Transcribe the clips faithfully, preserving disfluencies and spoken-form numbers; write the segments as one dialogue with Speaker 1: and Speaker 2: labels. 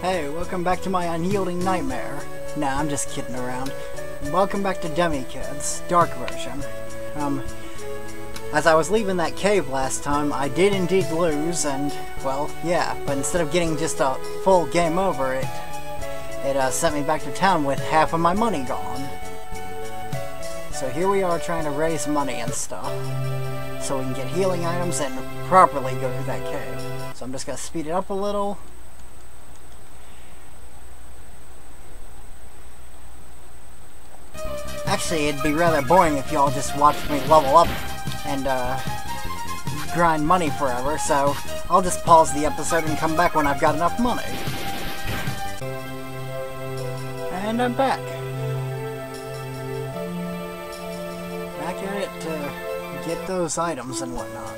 Speaker 1: Hey, welcome back to my unyielding nightmare. Nah, I'm just kidding around. Welcome back to DemiKids, Dark version. Um, as I was leaving that cave last time, I did indeed lose, and, well, yeah, but instead of getting just a full game over, it, it uh, sent me back to town with half of my money gone. So here we are trying to raise money and stuff, so we can get healing items and properly go through that cave. So I'm just gonna speed it up a little. Actually, it'd be rather boring if y'all just watched me level up and uh, grind money forever, so I'll just pause the episode and come back when I've got enough money. And I'm back. Back at it to get those items and whatnot.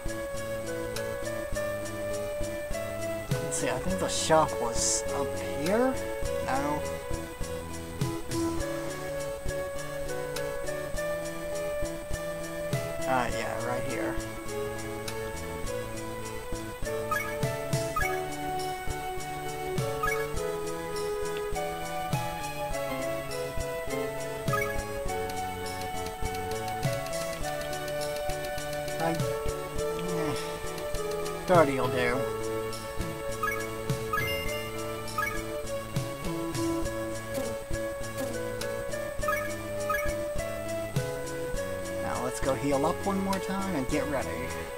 Speaker 1: Let's see, I think the shop was up here? No. Uh, yeah, right here. I... Eh, thirty will do. Let's go heal up one more time and get ready.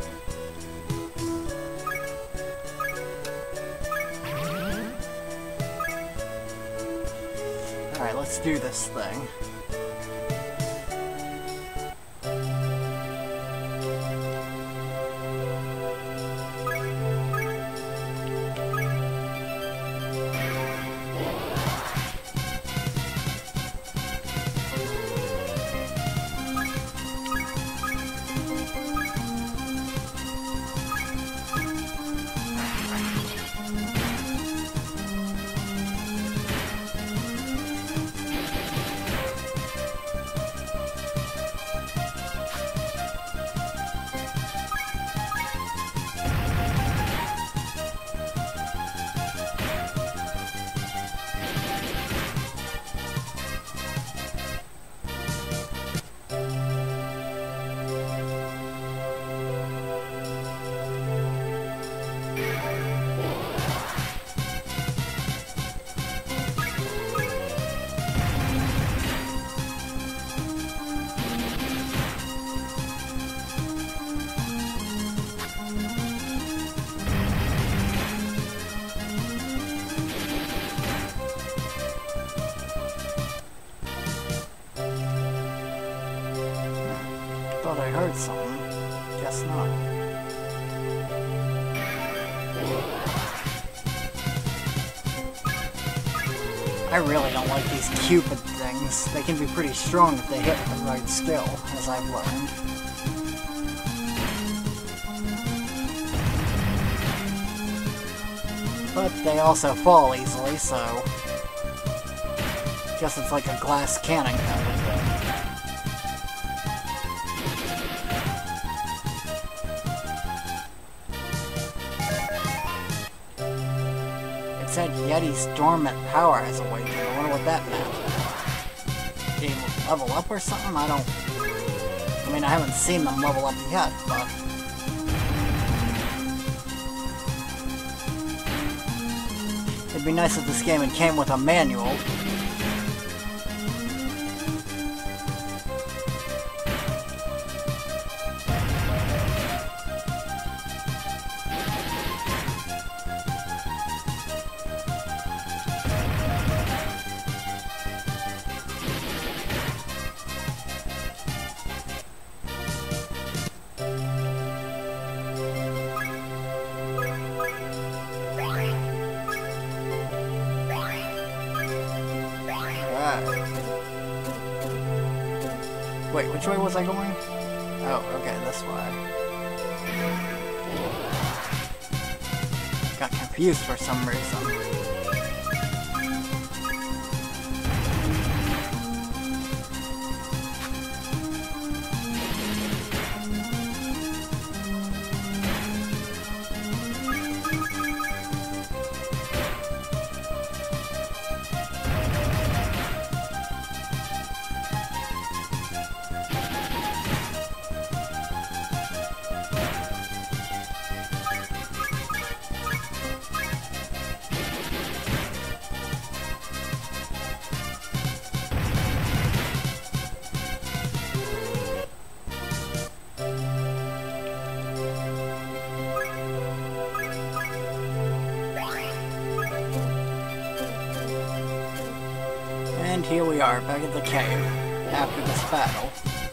Speaker 1: Alright, let's do this thing. Thought I heard something. Guess not. I really don't like these Cupid things. They can be pretty strong if they hit with the right skill, as I've learned. But they also fall easily, so... guess it's like a glass cannon kind of thing. It said Yeti's dormant power has awakened. I wonder what that meant. Did he level up or something? I don't... I mean, I haven't seen them level up yet, but... it'd be nice if this game had came with a manual. Wait, which way was I going? Oh, okay, this way. Got confused for some reason. And here we are, back at the cave, after this battle.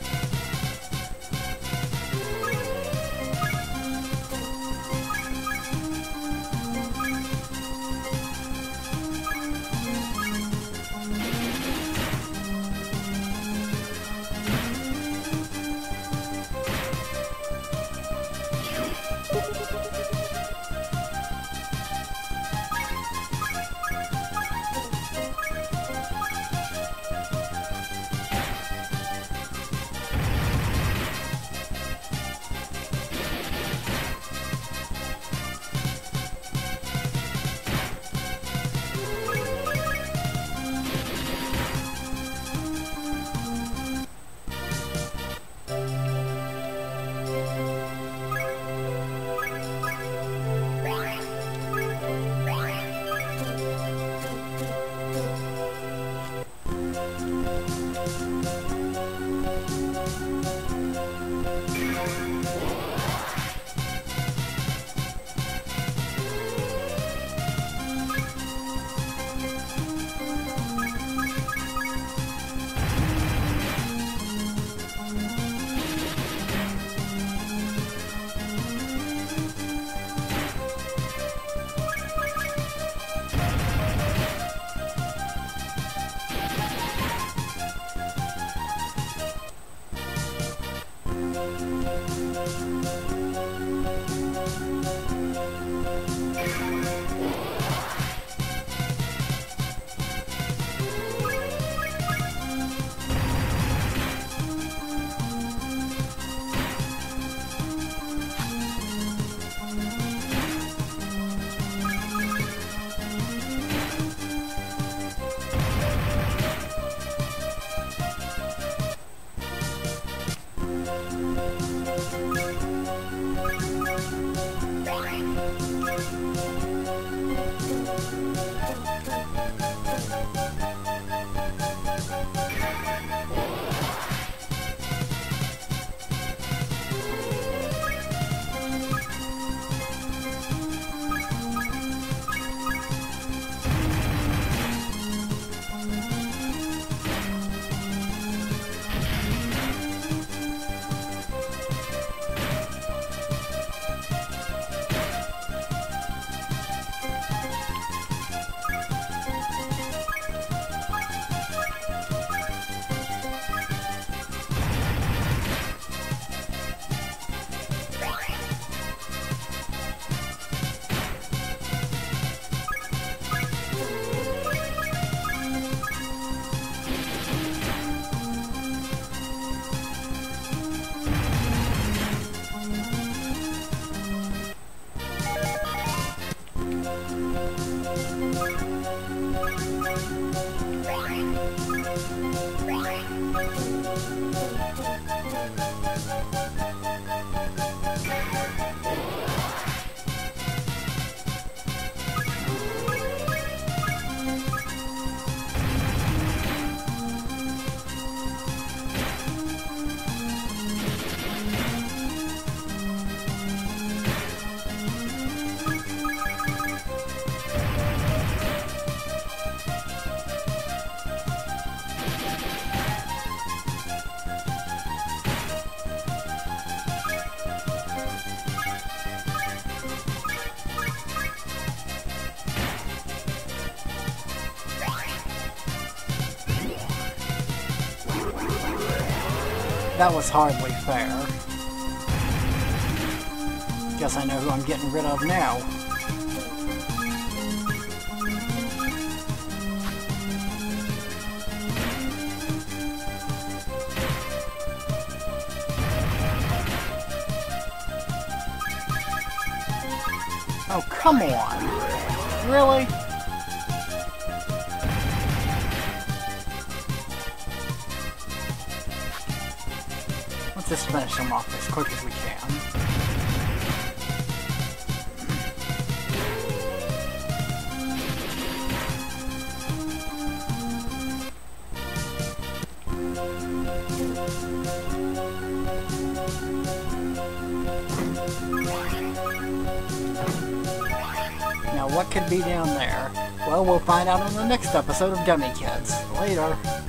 Speaker 1: That was hardly fair. Guess I know who I'm getting rid of now. Oh, come on! Really? Let's just finish him off as quick as we can. Now what could be down there? Well, we'll find out in the next episode of DemiKids. Later.